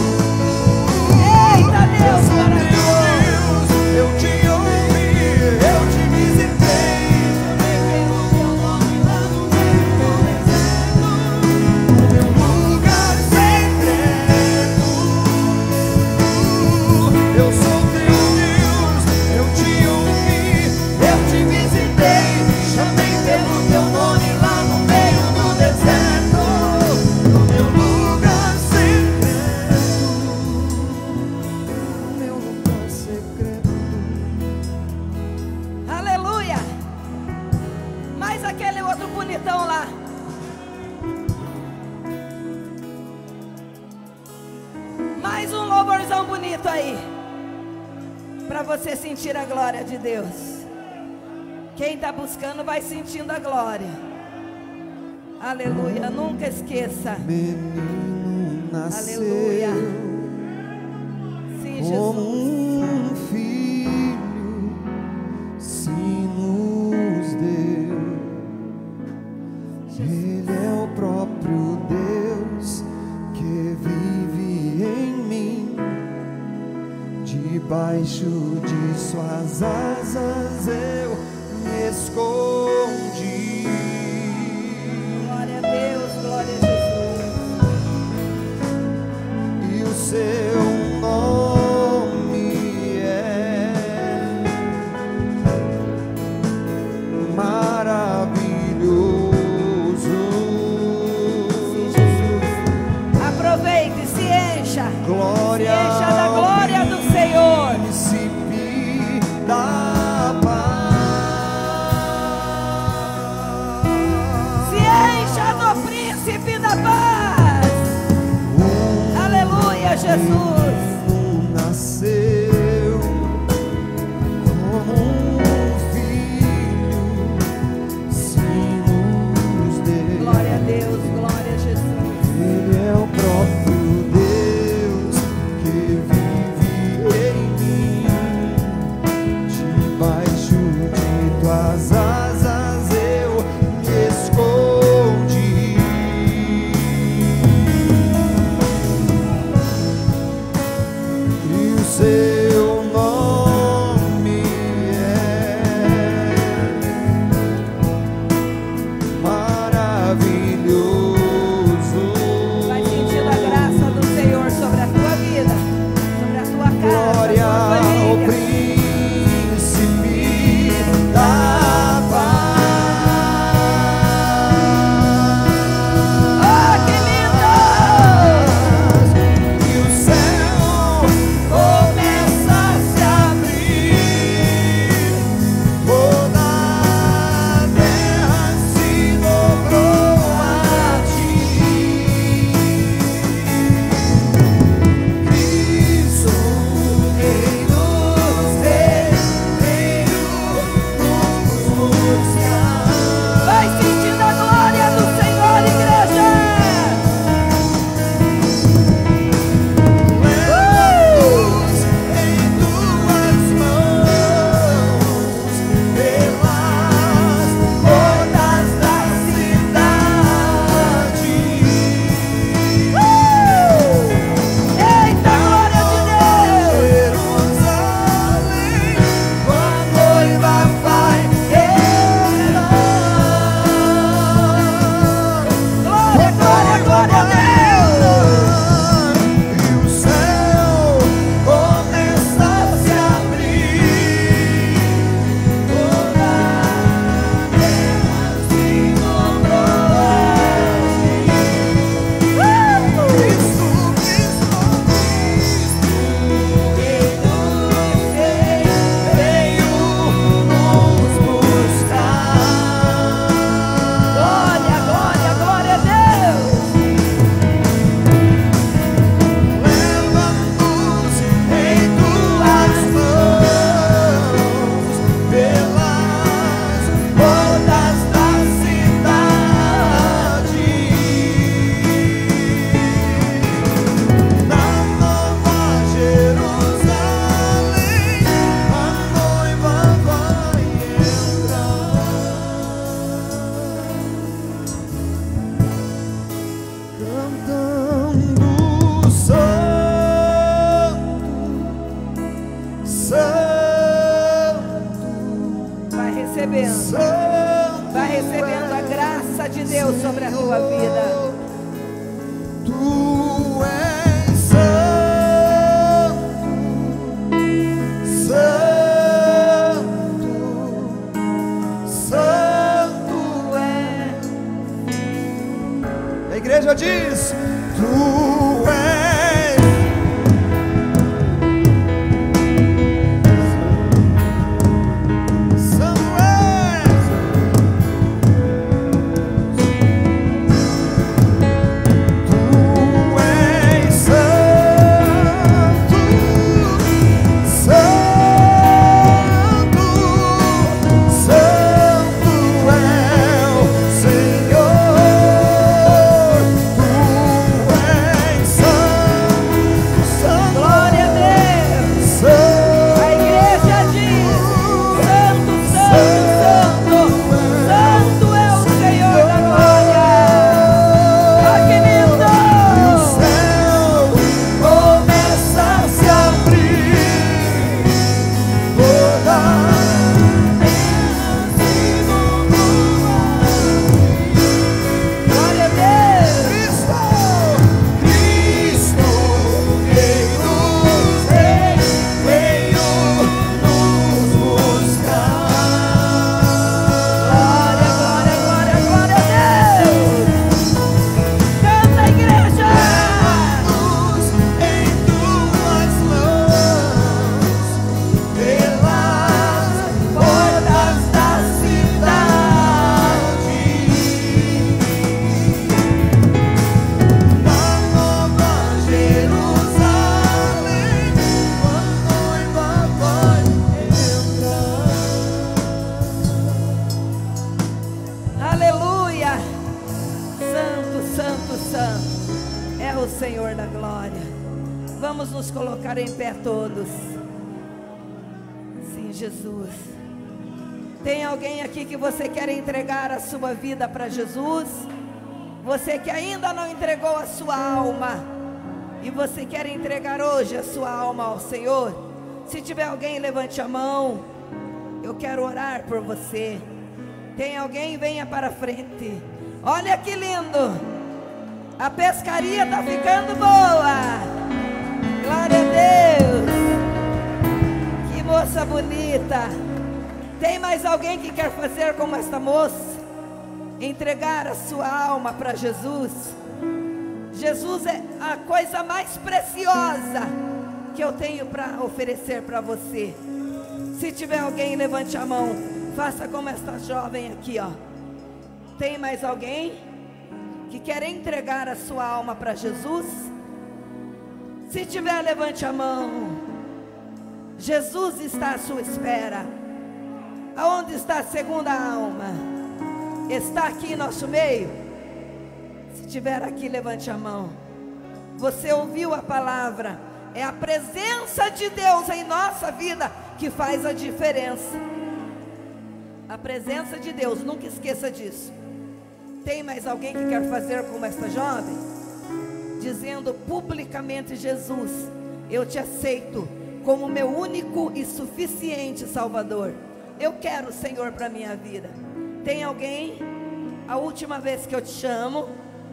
Eita, Deus, Eu sou maravilhoso! teu Deus, eu te ouvi, eu te visitei, chamei pelo teu nome lá no meio do deserto, no teu lugar secreto. Eu sou teu Deus, eu te ouvi, eu te visitei, chamei pelo teu nome lá no meio do deserto, no meu lugar secreto, no meu lugar secreto. Aleluia! Mais aquele outro bonitão lá. Mais um louvorzão bonito aí. Para você sentir a glória de Deus. Quem está buscando vai sentindo a glória. Aleluia, nunca esqueça. Menino nasceu Aleluia. Sim, como Jesus. um filho, se nos deu. Ele é o próprio Deus que vive em mim. Debaixo de suas asas eu me escondi. Glória a Deus, glória a Jesus. E o seu nome é maravilhoso. Sim, Jesus. Aproveite, se encha. Glória Se encha da ao glória do Senhor. príncipe da paz. Se encha do príncipe da paz. Aleluia, Jesus. Nasceu como um filho, se nos deu. Glória a Deus, glória a Jesus. Ele é o próprio Deus que vive em mim. Debaixo de tuas asas eu me escondi. E o seu nome é maravilhoso. Vai sentindo a graça do Senhor sobre a tua vida, sobre a tua casa, Glória tua ao família. príncipe da Oh, que lindo! paz. E o céu começa a se abrir, toda a terra se dobrou a presença de Deus sobre a tua vida. Tu és santo, santo, santo é. A igreja diz: tu és. Vamos nos colocar em pé todos. Sim, Jesus. Tem alguém aqui que você quer entregar a sua vida para Jesus? Você que ainda não entregou a sua alma e você quer entregar hoje a sua alma ao Senhor? Se tiver alguém, levante a mão. Eu quero orar por você. Tem alguém? Venha para frente. Olha que lindo. A pescaria está ficando boa. Glória a Deus. Que moça bonita. Tem mais alguém que quer fazer como esta moça? Entregar a sua alma para Jesus. Jesus é a coisa mais preciosa que eu tenho para oferecer para você. Se tiver alguém, levante a mão. Faça como esta jovem aqui, ó. Tem mais alguém que quer entregar a sua alma para Jesus? Se tiver, levante a mão. Jesus está à sua espera. Aonde está a segunda alma? Está aqui em nosso meio? Se tiver aqui, levante a mão. Você ouviu a palavra? É a presença de Deus em nossa vida que faz a diferença. A presença de Deus, nunca esqueça disso. Tem mais alguém que quer fazer como esta jovem? Dizendo publicamente: Jesus, eu te aceito como meu único e suficiente Salvador. Eu quero o Senhor para a minha vida. Tem alguém? A última vez que eu te chamo.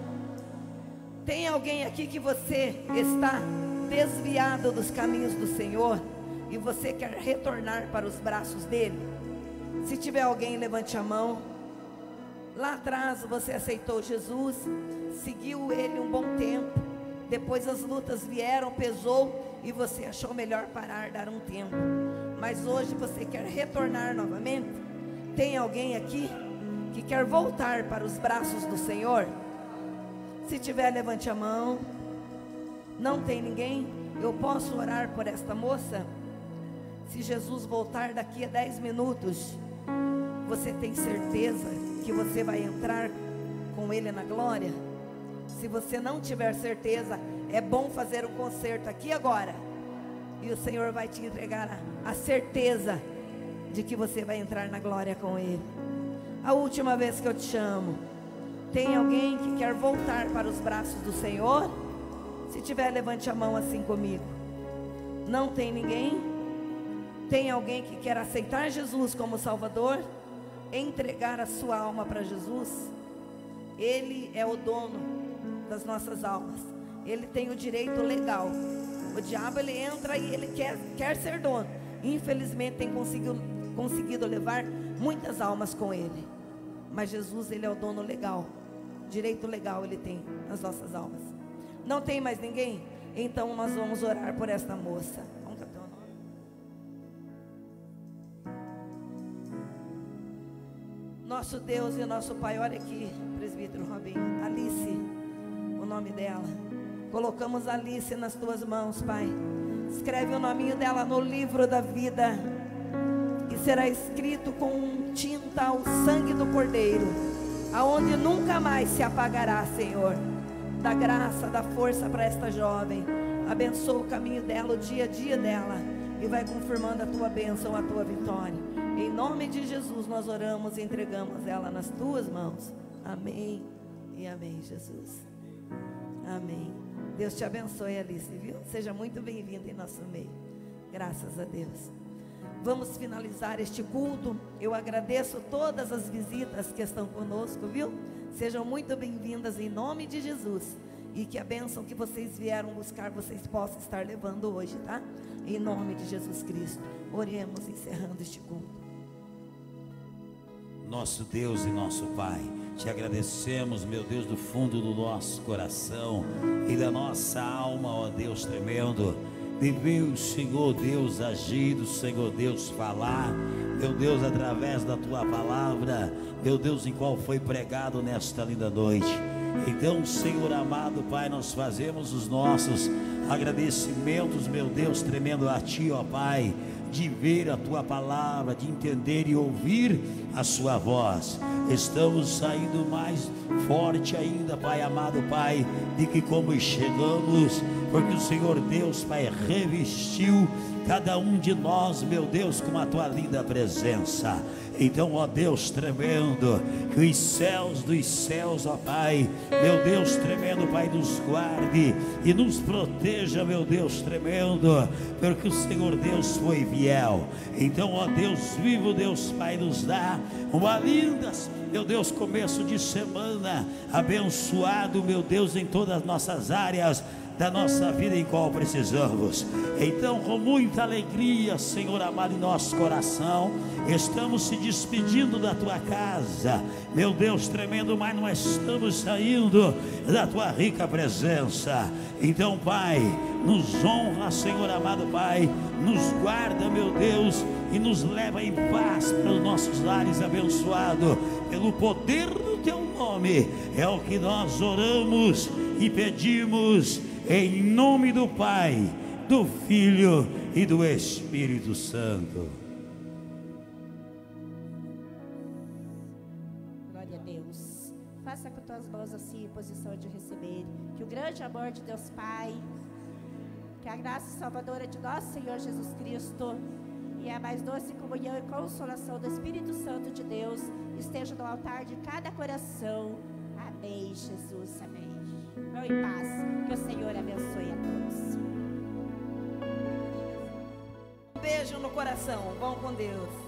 Tem alguém aqui que você está desviado dos caminhos do Senhor e você quer retornar para os braços dele? Se tiver alguém, levante a mão. Lá atrás você aceitou Jesus, seguiu ele um bom tempo, depois as lutas vieram, pesou e você achou melhor parar, dar um tempo, mas hoje você quer retornar novamente. Tem alguém aqui que quer voltar para os braços do Senhor? Se tiver, levante a mão. Não tem ninguém? Eu posso orar por esta moça? Se Jesus voltar daqui a 10 minutos, você tem certeza que você vai entrar com ele na glória? Se você não tiver certeza, é bom fazer o concerto aqui agora, e o Senhor vai te entregar a certeza de que você vai entrar na glória com ele. A última vez que eu te chamo. Tem alguém que quer voltar para os braços do Senhor? Se tiver, levante a mão assim comigo. Não tem ninguém? Tem alguém que quer aceitar Jesus como Salvador? Entregar a sua alma para Jesus? Ele é o dono das nossas almas. Ele tem o direito legal. O diabo, ele entra e ele quer ser dono. Infelizmente tem conseguido levar muitas almas com ele. Mas Jesus, ele é o dono legal. Direito legal ele tem nas nossas almas. Não tem mais ninguém? Então nós vamos orar por esta moça. Vamos cantar o nome. Nosso Deus e nosso Pai, olha aqui, presbítero Robinho, Alice, o nome dela. Colocamos Alice nas tuas mãos, Pai. Escreve o nominho dela no livro da vida, que será escrito com tinta o sangue do Cordeiro, aonde nunca mais se apagará, Senhor. Dá graça, dá força para esta jovem. Abençoa o caminho dela, o dia a dia dela, e vai confirmando a tua bênção, a tua vitória. Em nome de Jesus nós oramos e entregamos ela nas tuas mãos. Amém e amém, Jesus. Amém. Deus te abençoe, Alice, viu? Seja muito bem-vinda em nosso meio. Graças a Deus. Vamos finalizar este culto. Eu agradeço todas as visitas que estão conosco, viu? Sejam muito bem-vindas em nome de Jesus. E que a bênção que vocês vieram buscar, vocês possam estar levando hoje, tá? Em nome de Jesus Cristo. Oremos encerrando este culto. Nosso Deus e nosso Pai, te agradecemos, meu Deus, do fundo do nosso coração e da nossa alma, ó Deus tremendo, de ver o Senhor Deus agir, o Senhor Deus falar, meu Deus, através da tua palavra, meu Deus, em qual foi pregado nesta linda noite. Então, Senhor amado Pai, nós fazemos os nossos agradecimentos, meu Deus, tremendo a Ti, ó Pai, de ver a Tua palavra, de entender e ouvir a Sua voz. Estamos saindo mais forte ainda, Pai amado Pai, de que como chegamos, porque o Senhor Deus, Pai, revestiu cada um de nós, meu Deus, com a Tua linda presença. Então, ó Deus tremendo, que os céus dos céus, ó Pai, meu Deus tremendo, Pai, nos guarde e nos proteja, meu Deus tremendo, porque o Senhor Deus foi fiel. Então, ó Deus vivo, Deus Pai, nos dá uma linda, meu Deus, começo de semana abençoado, meu Deus, em todas as nossas áreas da nossa vida em qual precisamos. Então, com muita alegria, Senhor amado, em nosso coração, estamos se despedindo da tua casa, meu Deus tremendo, mas nós estamos saindo da tua rica presença. Então, Pai, nos honra, Senhor amado Pai, nos guarda, meu Deus, e nos leva em paz para os nossos lares, abençoado pelo poder do teu nome. É o que nós oramos e pedimos em nome do Pai, do Filho e do Espírito Santo. Glória a Deus. Faça com tuas mãos assim, em posição de receber. Que o grande amor de Deus Pai, que a graça salvadora de nosso Senhor Jesus Cristo e a mais doce comunhão e consolação do Espírito Santo de Deus esteja no altar de cada coração. Amém, Jesus. Amém. Vão em paz. Que o Senhor abençoe a todos. Um beijo no coração. Vão com Deus.